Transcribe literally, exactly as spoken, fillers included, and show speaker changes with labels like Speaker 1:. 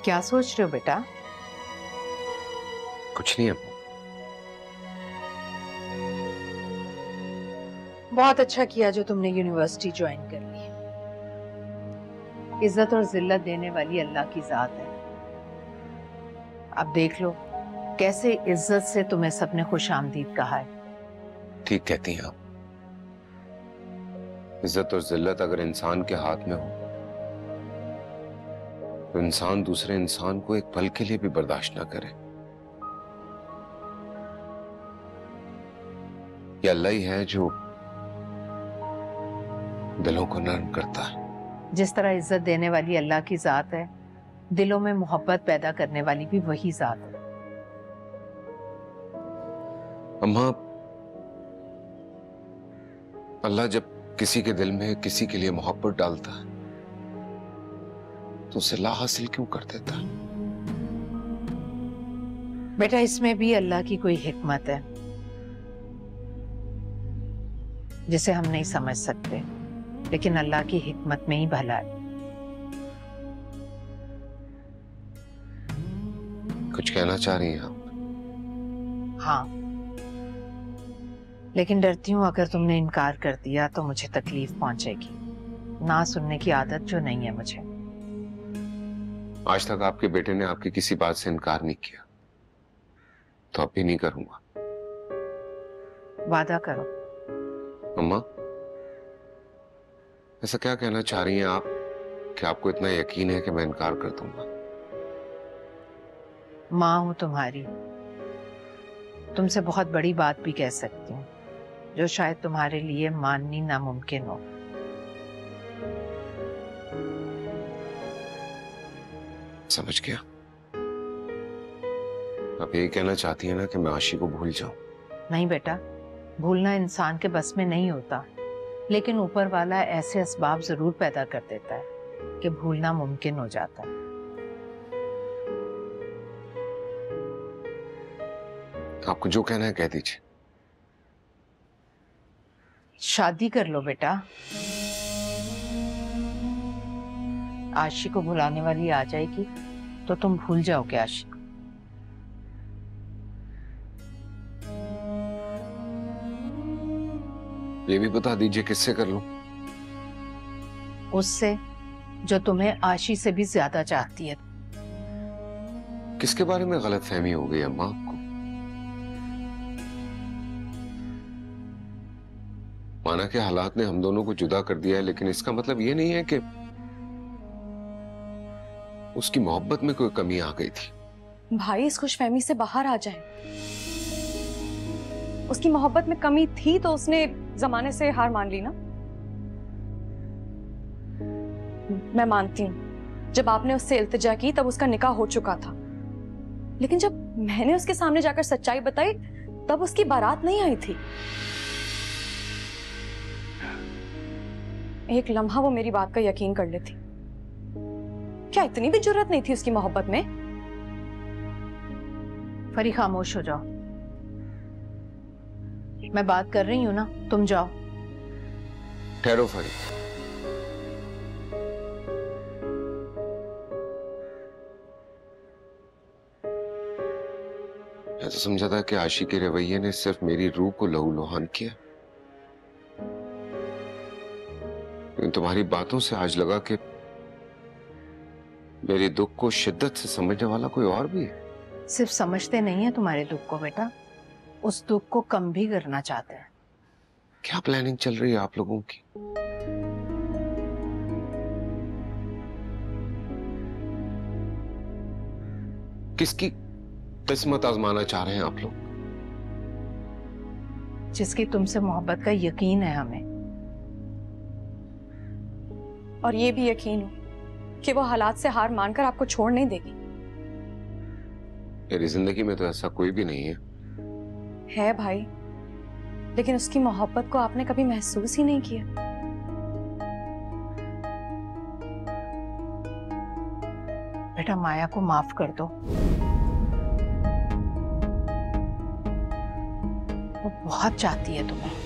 Speaker 1: क्या सोच रहे हो बेटा?
Speaker 2: कुछ नहीं अम्मा।
Speaker 1: बहुत अच्छा किया जो तुमने यूनिवर्सिटी ज्वाइन कर ली। इज्जत और जिल्लत देने वाली अल्लाह की जात है। अब देख लो कैसे इज्जत से तुम्हें सबने खुशामदीद कहा है।
Speaker 2: ठीक कहती हैं आप। इज्जत और जिल्लत अगर इंसान के हाथ में हो तो इंसान दूसरे इंसान को एक पल के लिए भी बर्दाश्त ना करे। ये अल्लाह ही है जो दिलों को नरम करता है।
Speaker 1: जिस तरह इज्जत देने वाली अल्लाह की जात है, दिलों में मोहब्बत पैदा करने वाली भी वही जात है।
Speaker 2: अम्मा, अल्लाह जब किसी के दिल में किसी के लिए मोहब्बत डालता है तो उसे ला हासिल क्यों कर देता है?
Speaker 1: बेटा इसमें भी अल्लाह की कोई हिकमत है जिसे हम नहीं समझ सकते, लेकिन अल्लाह की हिकमत में ही भला है।
Speaker 2: कुछ कहना चाह रही हैं आप?
Speaker 1: हाँ, लेकिन डरती हूं अगर तुमने इनकार कर दिया तो मुझे तकलीफ पहुंचेगी। ना सुनने की आदत जो नहीं है मुझे।
Speaker 2: आज तक आपके बेटे ने आपकी किसी बात से इनकार नहीं किया, तो अब भी नहीं करूंगा।
Speaker 1: वादा करो।
Speaker 2: अम्मा, ऐसा क्या कहना चाह रही हैं आप कि आपको इतना यकीन है कि मैं इनकार कर दूंगा?
Speaker 1: माँ हूं तुम्हारी, तुमसे बहुत बड़ी बात भी कह सकती हूँ जो शायद तुम्हारे लिए माननी नामुमकिन हो।
Speaker 2: समझ गया। आप यही कहना चाहती हैं ना कि मैं आशी को भूल जाऊं?
Speaker 1: नहीं बेटा, भूलना इंसान के बस में नहीं होता, लेकिन ऊपर वाला ऐसे असबाब जरूर पैदा कर देता है कि भूलना मुमकिन हो जाता है।
Speaker 2: आपको जो कहना है कह दीजिए।
Speaker 1: शादी कर लो बेटा। आशी को भुलाने वाली आ जाएगी तो तुम भूल जाओगे आशी को।
Speaker 2: ये भी बता दीजिए किससे कर लूं?
Speaker 1: उससे जो तुम्हें आशी से भी ज्यादा चाहती है।
Speaker 2: किसके बारे में गलतफहमी हो गई अम्मा आपको? माना कि हालात ने हम दोनों को जुदा कर दिया है, लेकिन इसका मतलब ये नहीं है कि उसकी मोहब्बत में कोई कमी आ गई थी।
Speaker 3: भाई इस खुशफहमी से बाहर आ जाएं। उसकी मोहब्बत में कमी थी तो उसने जमाने से हार मान ली ना। मैं मानती हूं जब आपने उससे इल्तिजा की तब उसका निकाह हो चुका था, लेकिन जब मैंने उसके सामने जाकर सच्चाई बताई तब उसकी बारात नहीं आई थी। एक लम्हा वो मेरी बात का यकीन कर लेती। क्या इतनी भी जुर्रत नहीं थी उसकी मोहब्बत में?
Speaker 1: फरी खामोश हो जाओ, मैं बात कर रही हूं ना, तुम जाओ।
Speaker 2: ठहरो फरी। मैं तो समझा था कि आशी के रवैये ने सिर्फ मेरी रूह को लहूलुहान किया, लेकिन तुम्हारी बातों से आज लगा कि मेरे दुख को शिद्दत से समझने वाला कोई और भी है।
Speaker 1: सिर्फ समझते नहीं है तुम्हारे दुख को बेटा, उस दुख को कम भी करना चाहते हैं।
Speaker 2: क्या प्लानिंग चल रही है आप लोगों की? किसकी किस्मत आजमाना चाह रहे हैं आप लोग?
Speaker 1: जिसकी तुमसे मोहब्बत का यकीन है हमें।
Speaker 3: और ये भी यकीन हो कि वो हालात से हार मानकर आपको छोड़ नहीं देगी।
Speaker 2: मेरी जिंदगी में तो ऐसा कोई भी नहीं है।
Speaker 3: है भाई, लेकिन उसकी मोहब्बत को आपने कभी महसूस ही नहीं किया।
Speaker 1: बेटा माया को माफ कर दो, वो बहुत चाहती है तुम्हें।